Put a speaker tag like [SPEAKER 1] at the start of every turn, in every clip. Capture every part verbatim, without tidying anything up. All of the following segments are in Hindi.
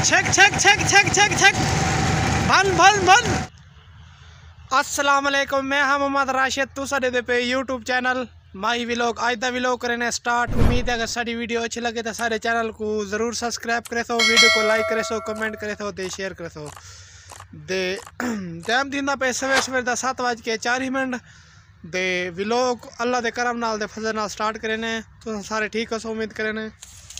[SPEAKER 1] छक छक छक छक छक छक भन भन भन। अस्सलाम वालेकुम, मैं हाँ मोहम्मद राशिद, तू साडे दे पे यूट्यूब चैनल माही व्लॉग अज दा व्लॉग करने स्टार्ट। उम्मीद है अगर साडी वीडियो अच्छी लगे तो सारे चैनल को ज़रूर सब्सक्राइब करे सो, वीडियो को लाइक करे सो, कमेंट करे सो ते शेयर करे सो। दे टाइम दिंदा पे सवेरे सवेरे दा सत्त बज के चार ही मिनट दे व्लॉग अल्लाह दे करम नाल दे फजल नाल स्टार्ट करे ने। तो सारे ठीक हो सो उम्मीद करे ने।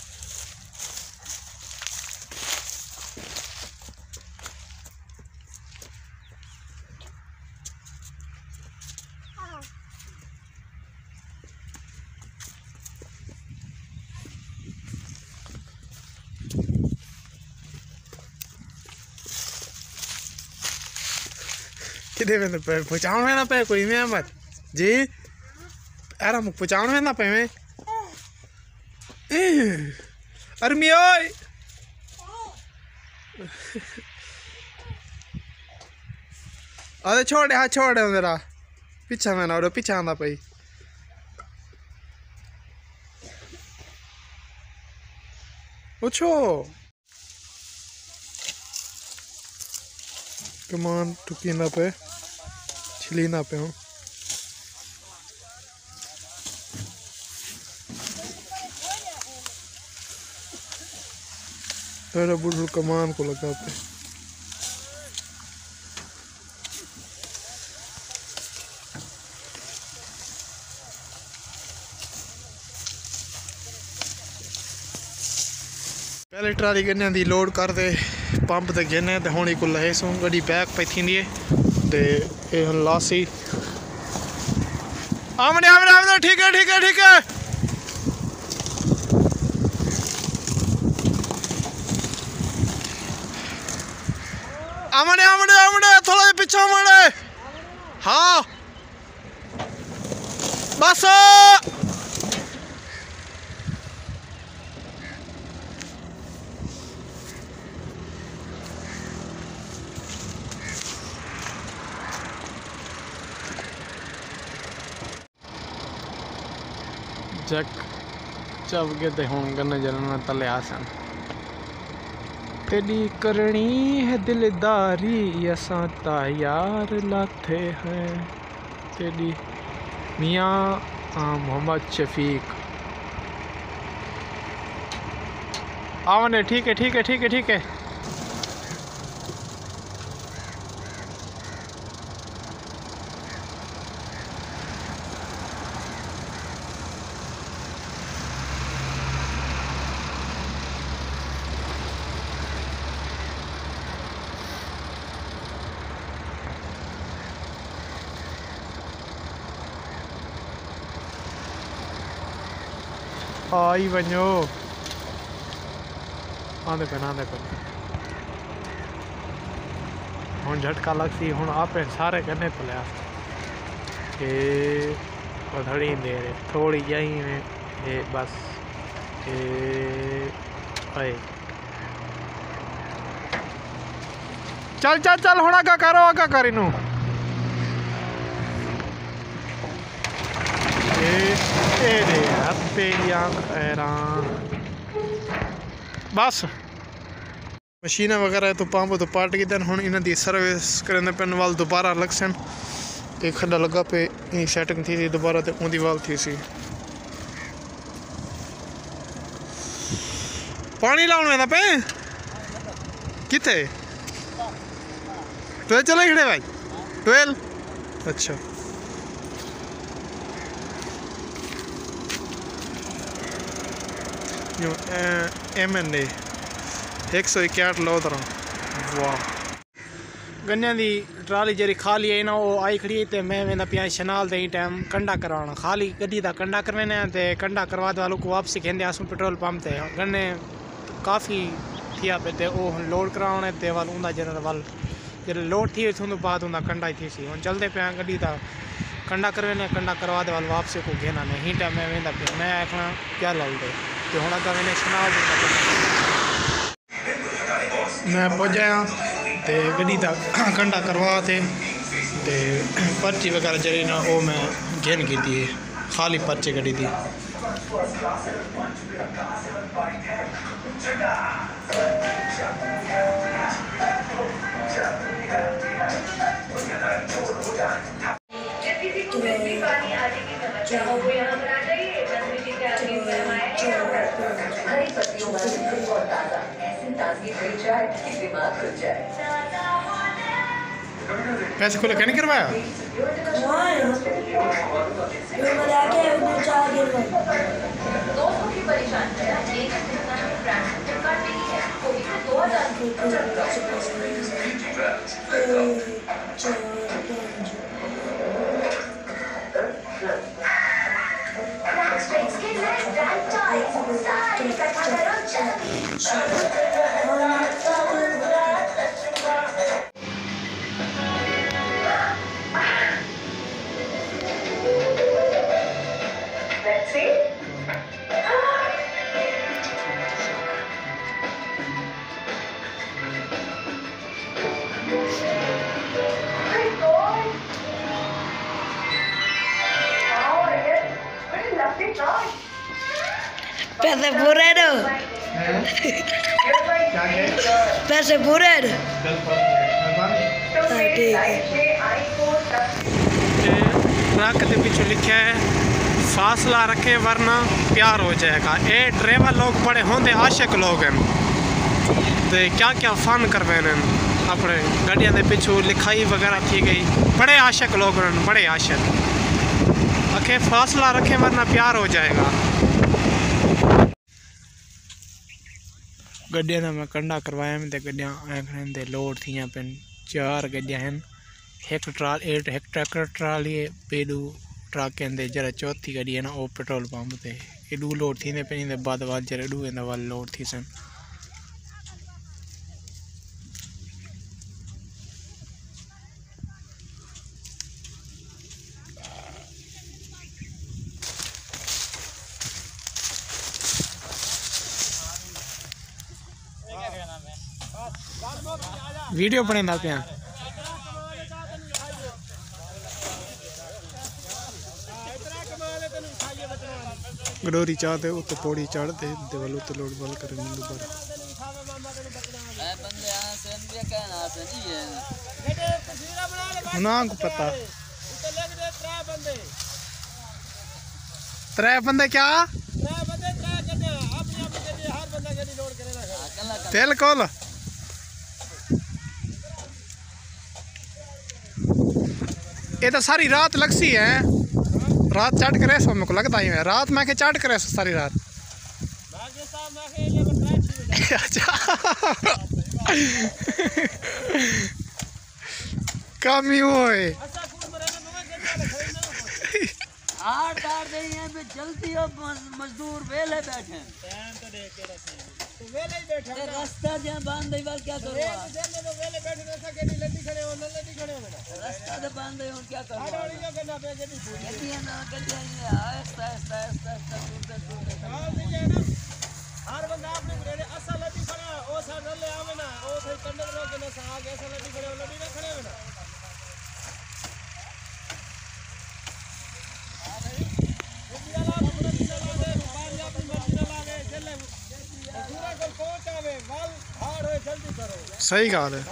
[SPEAKER 1] किधे में पे पहुँचाण में ना पे कोई में मत जी अरे मुझ पहुँचाण में ना पे में अरे मी ओए अरे छोड़ हाँ छोड़ मेरा पीछा में ना और पीछा आना पे उछो कमान टुकी ना पे छिली ना पे हूँ अरे बुढ़ कमान को लगा पे पहले ट्राली गन्ने दी लोड कर दे पंप ते गिने ते हुणी को लहे सो गड्डी पैक पई थींदी है ते ए हुन लासी आमने आमने आमने ठीक है ठीक है ठीक है आमने आमने आमने थोड़ा पीछे आमने हाँ बस जक चब के ते हुन गन्ने जलन में तले आसन तेरी करनी है दिलदारी असां तैयार लाथे हैं तेरी मियाँ मोहम्मद शफीक आवने ठीक है ठीक है ठीक है ठीक है आई वनो आंदे पे आंदे पे हुन झटका लगसी हुन आपे सारे गन्ने पे लिया ए पधड़ी दे रे थोड़ी यही में ए बस ए आए चल चल चल हुन आगा करो आगा करिनू बस मशीन वगैरह तो पंप तो पार्ट गई थे हुन इन्हां दी सर्विस करने पेन वाल दोबारा लग सन एक खड्डा लगा पे इन सेटिंग थी सी दोबारा ते उंदी वाल थी सी पानी लाउण वेंदा पे किथे ट्वेल चले खड़े भाई ट्वेल अच्छा जो एम एन ए एक सौ इक्याठ लो तरह वाह गन्ने दी ट्राली जी खाली है ना वो आई खड़ी तो मैं वेंदा पिया शनाल दे टाइम कंडा करवाना खाली गड्डी दा कंडा करवाने ते कंडा करवा दे वालों को वापसी कहंदे आसू पेट्रोल पंप ते गन्ने काफ़ी थिया पे ते ओ लोड कराने ते वाल उंदा जरा वाल जरा लोड थी उन बाद उंदा कंडा ही थी सी हुन चलदे पिया गड्डी दा कंडा करवाने कंडा करवा दे वाल वापसी को घेना ने ही टाइम मैं वेंदा पिया मैं आखना क्या लाल दे तो हुन अगर मैंने शनाल मैं पहुंचा ते गड्डी दा कंडा करवा थे ते पर्ची वगैरह जरी ना वो मैं घेन की थी खाली पर्ची गड्डी दी Check out. पैसे खुले क्या नहीं करवाया?
[SPEAKER 2] पैसे पूरे दो। पैसे पूरे दो। ठीक है।
[SPEAKER 1] ट्रक के पीछे लिखा है फासला रखे वरना प्यार हो जाएगा। ये ड्राइवर लोग बड़े होंगे आशिक लोग हैं तो क्या क्या फन करवे अपने गड्डिया के पिछू लिखाई वगैरह थी गई। बड़े आशिक लोग हैं, बड़े आशिक आखे फासला रखे वरना प्यार हो जाएगा। गड्डिया का मैं कंडा करवाया मैं गड्डिया दे लोड थी पे चार गड्डिया हैं। एक ट्राल एक ट्रैक्टर ट्राली पेडू ट्रक कहते जरा चौथी गड्डी है ना वो पेट्रोल पंप से एडू लोड थी पे बाद वाल जरा एडू वाल लोड थी सन। वीडियो बना पे गडोरी चाहते उत्ते पौड़ी चढ़ते देवल उत्ते लोड बल करे मंदू पर ना को पता त्रै बंदे क्या तेल कोल ये तो सारी रात लगसी है। रात चाट करे सो मेरे को लगता ही है रात मैं के चाट करे सो सारी रात। अच्छा कम ही होए
[SPEAKER 2] आठ आठ दे हैं पे जल्दी अब मजदूर वेले बैठे तो वेले ही बैठे ते रास्ता जे बांध दे वाल क्या करो रे जेने तो वेले बैठे रास्ता के लड्डी खड़े हो लड्डी खड़े हो रास्ता दे बांध दे हो क्या करो गाड़ियों के ना पे गड्डी गड्डियां ना गड्डियां आस्ता आस्ता आस्ता आस्ता टूटते टूटते हां नहीं है ना हर बंदा अपने रे असल लड्डी खड़ा ओ सा ले आवे ना ओ से कंडल रो के ना सा आगे ऐसा लड्डी खड़े हो लड्डी ना खड़े हो ना
[SPEAKER 1] सही गाल है।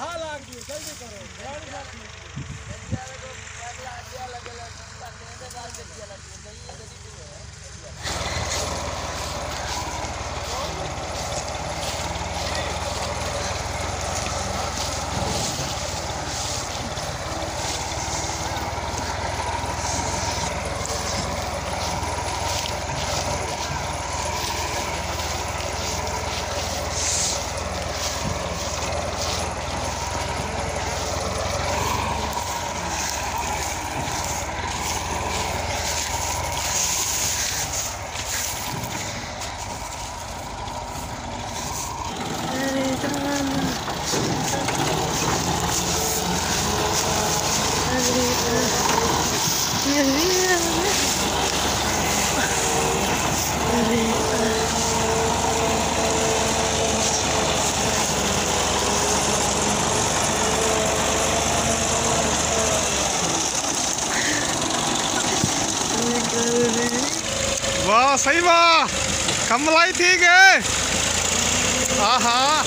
[SPEAKER 1] वाह सही वाह कमलाई ठीक है। हाँ हाँ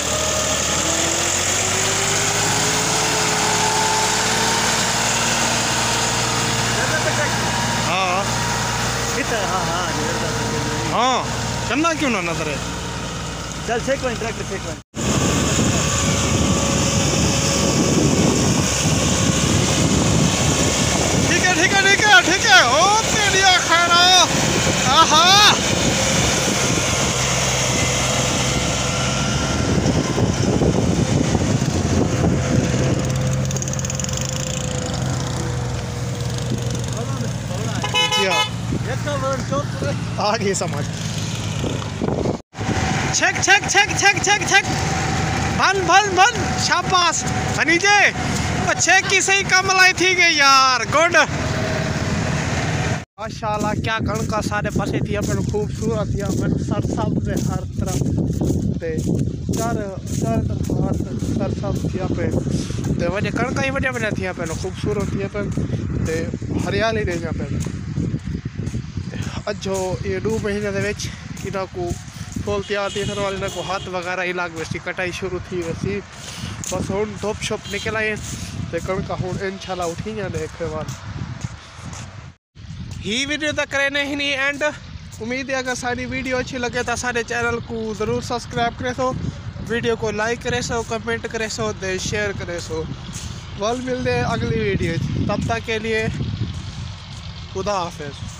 [SPEAKER 1] हाँ
[SPEAKER 2] हाँ हाँ
[SPEAKER 1] हाँ चलना क्यों ना नजर है।
[SPEAKER 2] चल छेक ट्रैक्टर छेक
[SPEAKER 1] ठीक है ठीक है ठीक है ठीक है। ओ तेरी खैर। आहा आगे समझ। छक छक छक छक छक छक भन भन भन शाबाश खनीजे। छक की सही कम लाई थी गई यार गुड माशाल्लाह। क्या कणका सारे पासे थी अपन खूबसूरत थी अपन सर सब से हर तरफ ते चार चार तरफ हर सर सब थी पे ते वजह कणका ही वजह वजह थी अपन खूबसूरत थी अपन ते हरियाली रही अपन अजो ये दो महीने दे विच इना को फुल तैयार थी वाले ना को हाथ वगैरह ही लाग वैसी कटाई शुरू थी वैसी बस हुन धुप छुप निकल आए ते कणका हुन इंशाल्लाह उठी जाने देखने बाद ही वीडियो तक करने ही नहीं एंड। उम्मीद है अगर सारी वीडियो अच्छी लगे तो सारे चैनल को ज़रूर सब्सक्राइब करे सो, वीडियो को लाइक करे सो, कमेंट करे सो, दे शेयर करे सो। वल मिलते हैं अगली वीडियो, तब तक के लिए खुदा हाफिज़।